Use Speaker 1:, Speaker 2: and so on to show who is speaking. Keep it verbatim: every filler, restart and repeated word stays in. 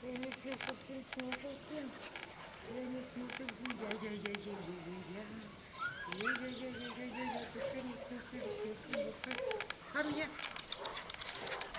Speaker 1: Snuffelchen, Snuffelchen. Kleine Snuffelchen. Ja, ja, ja, ja, ja, ja, ja. Ja, ja, ja, ja, ja, ja, ja. Das kleine Snuffel, Snuffel, Snuffel. Komm hier.